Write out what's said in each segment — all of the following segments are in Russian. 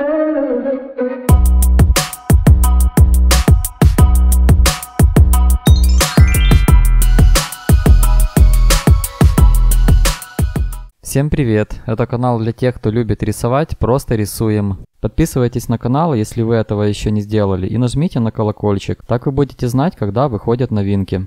Всем привет! Это канал для тех, кто любит рисовать, просто рисуем. Подписывайтесь на канал, если вы этого еще не сделали, и нажмите на колокольчик, так вы будете знать, когда выходят новинки.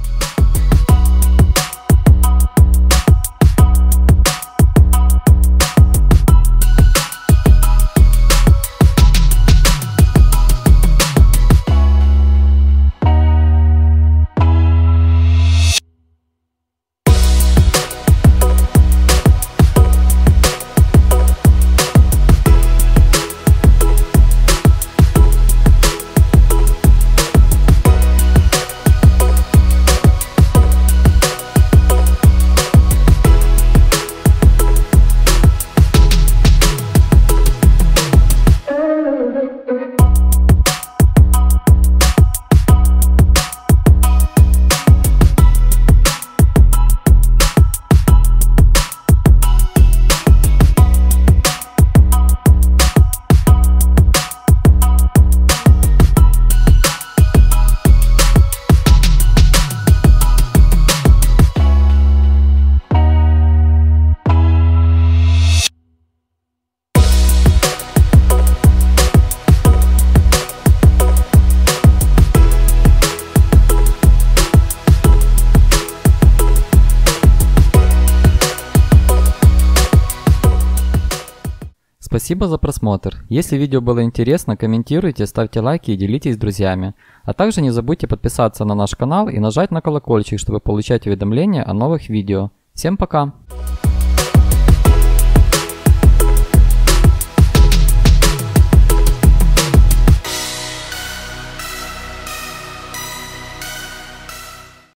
Спасибо за просмотр. Если видео было интересно, комментируйте, ставьте лайки и делитесь с друзьями. А также не забудьте подписаться на наш канал и нажать на колокольчик, чтобы получать уведомления о новых видео. Всем пока!